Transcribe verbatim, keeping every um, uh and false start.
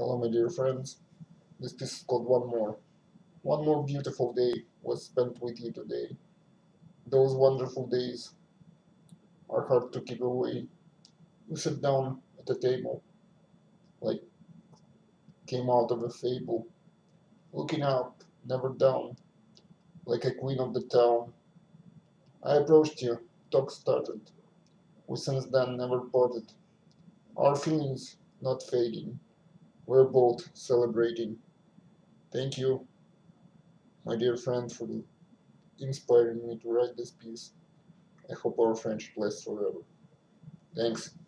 Hello, my dear friends. This piece is called One More. One more beautiful day was spent with you today. Those wonderful days are hard to keep away. You sit down at a table, like came out of a fable, looking up, never down, like a queen of the town. I approached you, talk started. We since then never parted. Our feelings not fading. We're both celebrating. Thank you, my dear friend, for inspiring me to write this piece. I hope our friendship lasts forever. Thanks.